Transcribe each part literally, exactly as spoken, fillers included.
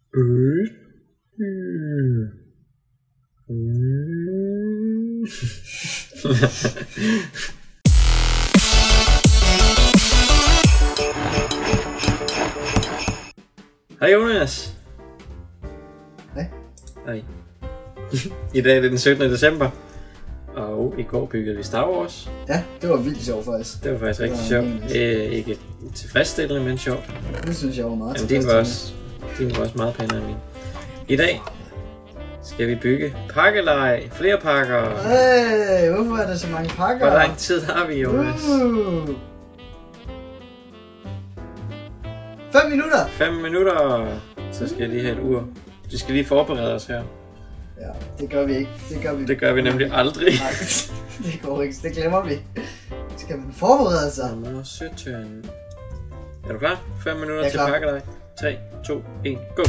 Øh. Mm. Mm. Hej Jonas. Hej. Hej. I dag er det den syttende december, og i går byggede vi Star Wars. Ja, det var vildt sjovt faktisk. Det var faktisk rigtig sjovt. Æh, ikke tilfredsstillende, men sjovt. Det synes jeg var meget Jamen, din var også, din var også meget pænere end min. I dag skal vi bygge pakkelej, flere pakker. Hey, hvorfor er der så mange pakker? Hvor lang tid har vi, Jonas? Uh. Fem minutter! Fem minutter. Så skal jeg lige have et ur. Vi skal lige forberede os her. Ja, det gør vi ikke. Det gør vi, det gør vi nemlig aldrig. Nej, det går ikke. Det glemmer vi. Skal man forberede sig? Nummer sytten. Er du klar? fem minutter til klar. pakkelej. tre, to, et, go!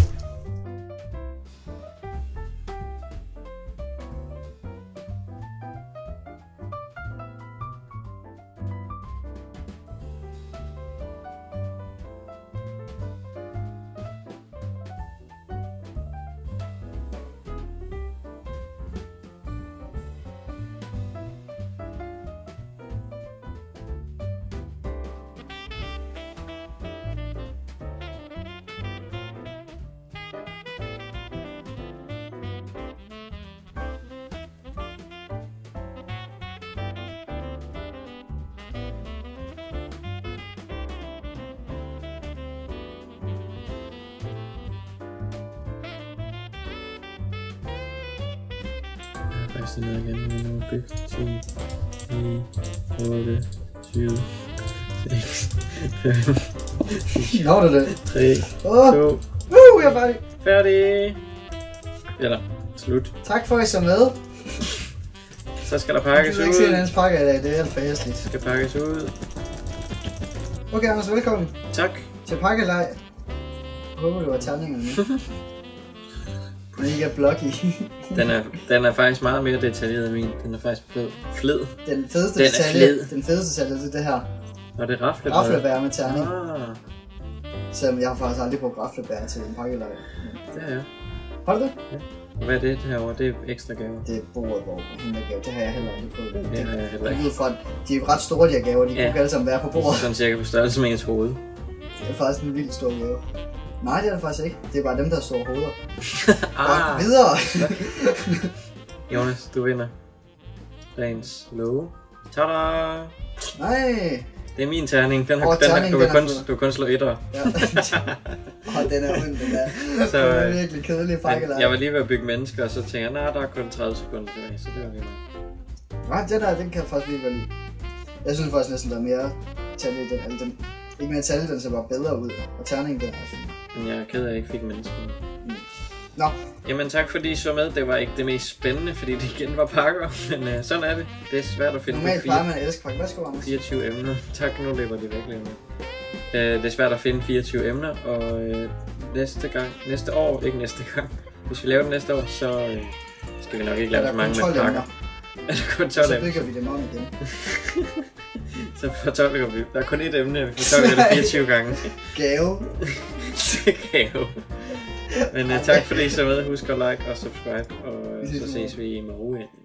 Faktisk ned igen, vi nu bygge ti, ni, otte, syv, seks, fem, Når det det? tre, Åh, to, uh, jeg er færdig. færdig! Eller, slut. Tak for at I så med. Så skal der Jeg pakkes kan ikke se en ud. andens pakke i dag, det er alt for hæsligt. Skal pakkes ud. Okay, Anders, velkommen Tak. til pakkelej. Jeg håber, du har terningerne med. Den ikke er blocky. Den er, den er faktisk meget mere detaljeret end min. Den er faktisk blød. Fled. Den fedeste Den er detalje, fled. den fedeste detalje, det er det her. Og det er raflebær. Raflebær med terning. Ah, Selvom jeg har faktisk aldrig brugt raflebær til en pakkelej. det er jeg. Har du det? Og hvad er det herovre? Det er ekstra gaver. Det er bordet, hvor hun er gave. Det har jeg heller aldrig prøvet. Det har jeg heller ikke. Ud fra, de er jo ret store, de her gaver. De Ja. kunne alle sammen være på bordet. Sådan cirka på størrelse med ens hoved. Det er faktisk en vildt stor gave. Nej, det er det faktisk ikke. Det er bare dem, der har store hoveder. Ah, Godt, videre! Jonas, du vinder. Dagens love. Tada! Nej! Det er min terning. Den har, Åh, den har, terningen, du, kan den er kun, fed. du kan kun slå etter. Ja. Åh, den er ond, den der. Så, Den er øh, virkelig kedelig pakkelej. Jeg var lige ved at bygge mennesker, og så tænkte jeg, nej, der er kun tredive sekunder tilbage, så det var lige meget. Nej, den der, den kan jeg faktisk virkelig godt lide. Jeg synes faktisk næsten, der er mere talje i den. Altså, den ikke mere talje, den ser bare bedre ud. Og terningen, den er også fin. Men jeg er ked af, at jeg ikke fik mennesker. Mm. Nå. Jamen tak fordi I så med. Det var ikke det mest spændende, fordi det igen var pakker. Men uh, sådan er det. Det er svært at finde Normalt plejer man at elske pakke. Værsgo, Anders. fireogtyve emner. Tak, nu løber de virkelig med. Uh, det er svært at finde fireogtyve emner, og uh, næste gang, næste år, ikke næste gang, hvis vi laver det næste år, så uh, skal vi nok ikke lave så mange med pakker. Er der kun tolv Så emner? bygger vi dem om igen. Så fortolker vi. Der er kun et emne, vi fortolker det fireogtyve gange. Gave. Gave. Men uh, tak fordi I så med. Husk at like og subscribe, og uh, så ses vi i morgen.